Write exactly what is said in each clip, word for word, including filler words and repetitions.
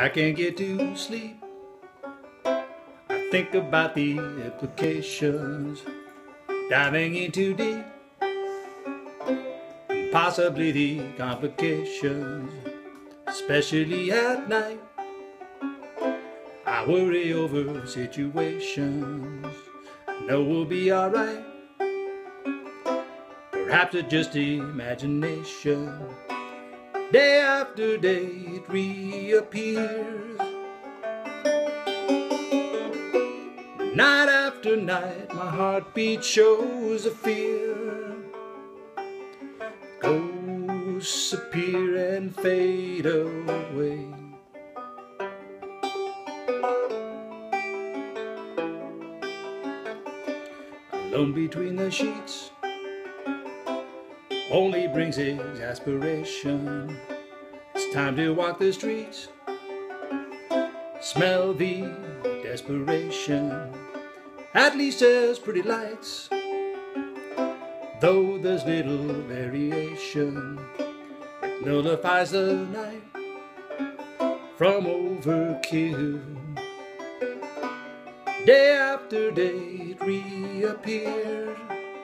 I can't get to sleep. I think about the implications, diving in too deep, possibly the complications, especially at night. I worry over situations, I know we'll be alright. Perhaps it's just imagination. Day after day it reappears. Night after night my heartbeat shows a fear. Ghosts appear and fade away. Alone between the sheets only brings exasperation. It's time to walk the streets, smell the desperation. At least there's pretty lights, though there's little variation. It nullifies the night from overkill. Day after day it reappeared.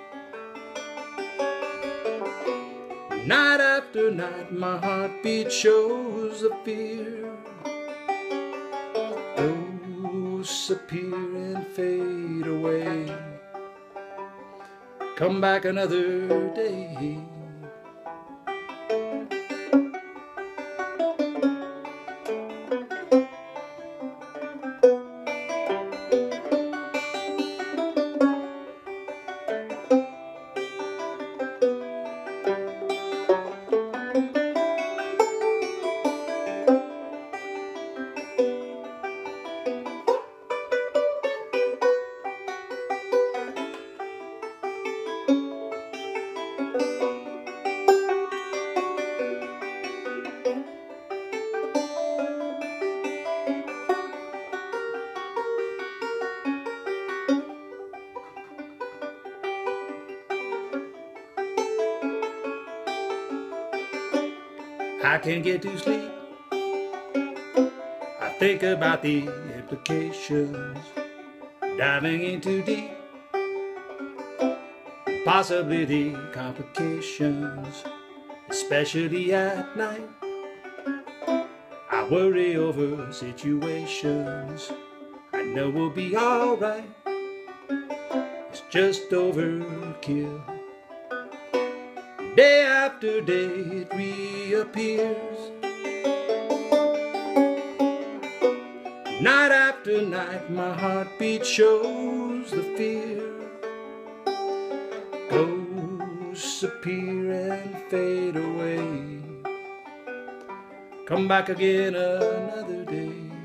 Night after night my heartbeat shows the fear. Ghosts appear and fade away. Come back another day. I can't get to sleep. I think about the implications, diving in too deep, possibly the complications, especially at night. I worry over situations, I know we'll be alright. It's just overkill. Day after day it reappears. Night after night my heartbeat shows the fear. Ghosts appear and fade away. Come back again another day.